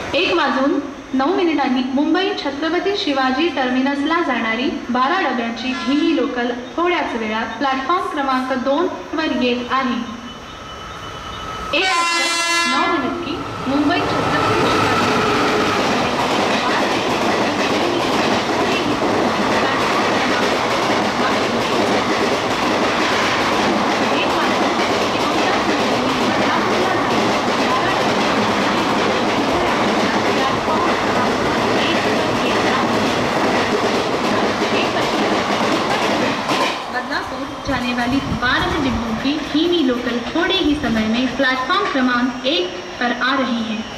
1:09 मुंबई छत्रपती शिवाजी टर्मिनसला जाणारी 12 डब्यांची ही लोकल थोड्याच वेळात प्लॅटफॉर्म क्रमांक 2 वर येत आहे। 1:09 मुंबई छत्रपती जाने वाली 12 डिब्बों की धीमी लोकल थोड़े ही समय में प्लेटफॉर्म क्रमांक 1 पर आ रही है।